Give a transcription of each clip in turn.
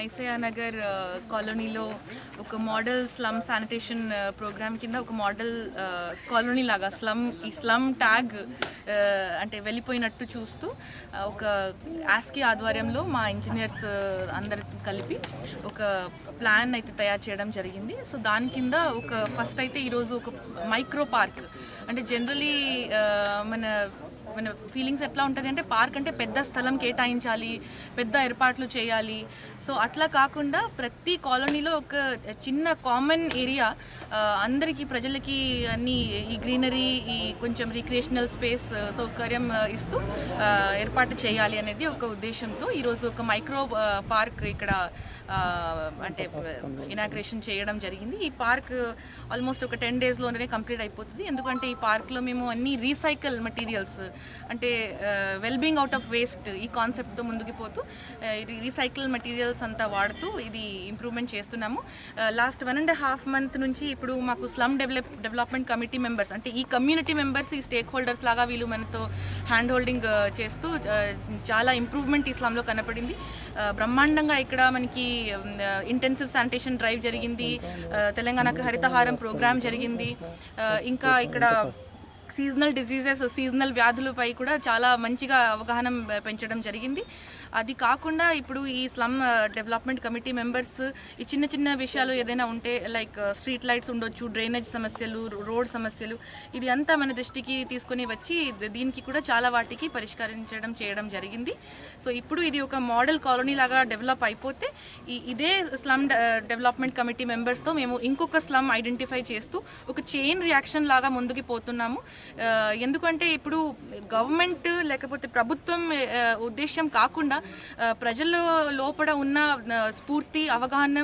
మైసయ్య నగర్ కాలనీలో ఒక model slum sanitation programme కింద ఒక మోడల్ కాలనీ లాగా ఈ స్లమ్ ట్యాగ్ అంటే వెళ్ళిపోయినట్టు చూస్తూ ఒక ఆస్కీ ఆధ్వర్యంలో మా ఇంజనీర్స్ అందరు కలిపి ఒక ప్లాన్ అయితే తయారు చేయడం జరిగింది. సో దాని కింద ఒక ఫస్ట్ అయితే ఈరోజు ఒక మైక్రో పార్క్ అంటే జనరలీ మన ఫీలింగ్స్ ఎట్లా ఉంటుంది అంటే పార్క్ అంటే పెద్ద స్థలం కేటాయించాలి, పెద్ద ఏర్పాట్లు చేయాలి. సో అట్లా కాకుండా ప్రతి కాలనీలో ఒక చిన్న కామన్ ఏరియా అందరికీ ప్రజలకి అన్ని ఈ గ్రీనరీ, ఈ కొంచెం రిక్రియేషనల్ స్పేస్ సౌకర్యం ఇస్తూ ఏర్పాటు చేయాలి అనేది ఒక ఉద్దేశంతో ఈరోజు ఒక మైక్రో పార్క్ ఇక్కడ అంటే ఇనాగ్రేషన్ చేయడం జరిగింది. ఈ పార్క్ ఆల్మోస్ట్ ఒక 10 daysలోనే కంప్లీట్ అయిపోతుంది. ఎందుకంటే ఈ పార్క్లో మేము అన్ని రీసైకిల్ మెటీరియల్స్ అంటే వెల్బీయింగ్ అవుట్ ఆఫ్ వేస్ట్ ఈ కాన్సెప్ట్తో ముందుకు పోతూ రీసైకిల్ మెటీరియల్స్ అంతా వాడుతూ ఇది ఇంప్రూవ్మెంట్ చేస్తున్నాము. లాస్ట్ 1.5 months నుంచి ఇప్పుడు మాకు స్లమ్ డెవలప్మెంట్ కమిటీ మెంబర్స్ అంటే ఈ కమ్యూనిటీ మెంబర్స్ ఈ స్టేక్ హోల్డర్స్ లాగా వీళ్ళు మనతో హ్యాండ్ హోల్డింగ్ చేస్తూ చాలా ఇంప్రూవ్మెంట్ ఈ స్లమ్లో కనపడింది. బ్రహ్మాండంగా ఇక్కడ మనకి ఇంటెన్సివ్ శానిటేషన్ డ్రైవ్ జరిగింది, తెలంగాణకు హరితహారం ప్రోగ్రామ్ జరిగింది. ఇంకా ఇక్కడ సీజనల్ డిజీజెస్, సీజనల్ వ్యాధులపై కూడా చాలా మంచిగా అవగాహన పెంచడం జరిగింది. అది కాకుండా ఇప్పుడు ఈ స్లమ్ డెవలప్మెంట్ కమిటీ మెంబర్స్ ఈ చిన్న చిన్న విషయాలు ఏదైనా ఉంటే లైక్ స్ట్రీట్ లైట్స్ ఉండొచ్చు, డ్రైనేజ్ సమస్యలు, రోడ్ సమస్యలు, ఇది అంతా మన దృష్టికి తీసుకొని వచ్చి దీనికి కూడా చాలా వాటికి చేయడం జరిగింది. సో ఇప్పుడు ఇది ఒక మోడల్ కాలనీ లాగా డెవలప్ అయిపోతే ఇదే స్లమ్ డెవలప్మెంట్ కమిటీ మెంబర్స్తో మేము ఇంకొక స్లమ్ ఐడెంటిఫై చేస్తూ ఒక చైన్ రియాక్షన్ లాగా ముందుకు పోతున్నాము. ఎందుకంటే ఇప్పుడు గవర్నమెంట్ లేకపోతే ప్రభుత్వం ఉద్దేశం కాకుండా ప్రజల లోపల ఉన్న స్ఫూర్తి, అవగాహన,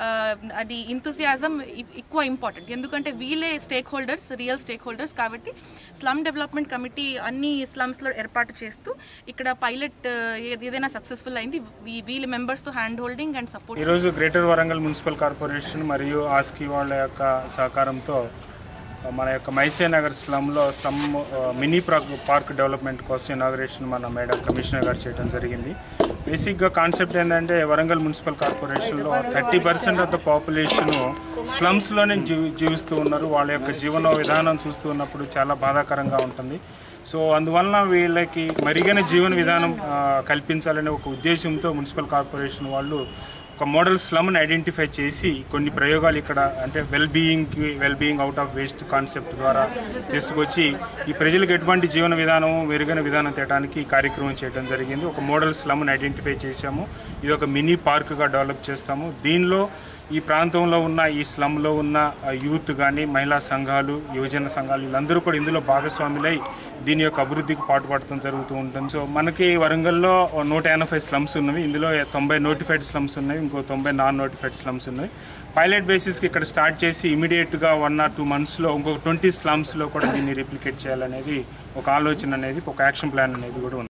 అది ఎంతూసియాజం ఎక్కువ ఇంపార్టెంట్. ఎందుకంటే వీళ్ళే stakeholders, real stakeholders కాబట్టి స్లమ్ డెవలప్మెంట్ కమిటీ అన్ని స్లమ్స్లో ఏర్పాటు చేస్తూ ఇక్కడ పైలట్ ఏదైనా సక్సెస్ఫుల్ అయింది వీళ్ళ మెంబర్స్తో హ్యాండ్ హోల్డింగ్ అండ్ సపోర్ట్. ఈరోజు గ్రేటర్ వరంగల్ మున్సిపల్ కార్పొరేషన్ మరియు ఆస్కీ వాళ్ళ యొక్క సహకారంతో మన యొక్క మైసయ్య నగర్ స్లమ్లో మినీ పార్క్ డెవలప్మెంట్ కోసం ఇనాగరేషన్ మన మేడం కమిషనర్ గారు చేయడం జరిగింది. బేసిక్గా కాన్సెప్ట్ ఏంటంటే వరంగల్ మున్సిపల్ కార్పొరేషన్లో 30% ఆఫ్ ద పాపులేషన్ స్లమ్స్లోనే జీవిస్తూ ఉన్నారు. వాళ్ళ యొక్క జీవన విధానం చూస్తూ ఉన్నప్పుడు చాలా బాధాకరంగా ఉంటుంది. సో అందువలన వీళ్ళకి మెరుగైన జీవన విధానం కల్పించాలనే ఒక ఉద్దేశంతో మున్సిపల్ కార్పొరేషన్ వాళ్ళు ఒక మోడల్ స్లమ్ని ఐడెంటిఫై చేసి కొన్ని ప్రయోగాలు ఇక్కడ అంటే wellbeing out of waste concept ద్వారా తీసుకొచ్చి ఈ ప్రజలకు ఎటువంటి జీవన విధానం, మెరుగైన విధానం తేయడానికి ఈ కార్యక్రమం చేయడం జరిగింది. ఒక మోడల్ స్లమ్ని ఐడెంటిఫై చేశాము. ఇది ఒక మినీ పార్క్గా డెవలప్ చేస్తాము. దీనిలో ఈ ప్రాంతంలో ఉన్న ఈ స్లమ్లో ఉన్న యూత్ కానీ, మహిళా సంఘాలు, యువజన సంఘాలు వీళ్ళందరూ కూడా ఇందులో భాగస్వాములై దీని యొక్క అభివృద్ధికి పాటుపడటం జరుగుతూ ఉంటుంది. సో మనకి వరంగల్లో 180 స్లమ్స్ ఉన్నవి. ఇందులో 90 నోటిఫైడ్ స్లమ్స్ ఉన్నాయి, ఇంకో 90 నాన్ నోటిఫైడ్ స్లమ్స్ ఉన్నాయి. పైలట్ బేసిస్కి ఇక్కడ స్టార్ట్ చేసి ఇమీడియట్గా 1 or 2 monthsలో ఇంకొక 20 స్లమ్స్లో కూడా దీన్ని రిప్లికేట్ చేయాలనేది ఒక ఆలోచన అనేది, ఒక యాక్షన్ ప్లాన్ అనేది కూడా ఉంది.